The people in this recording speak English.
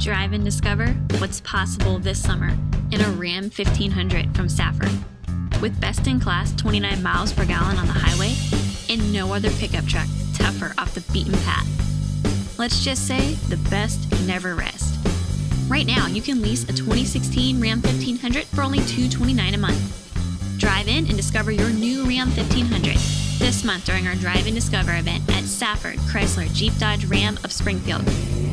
Drive and discover what's possible this summer in a Ram 1500 from Safford. With best-in-class 29 miles per gallon on the highway and no other pickup truck tougher off the beaten path. Let's just say the best never rest. Right now, you can lease a 2016 Ram 1500 for only $229 a month. Drive in and discover your new Ram 1500 this month during our Drive and Discover event at Safford Chrysler Jeep Dodge Ram of Springfield.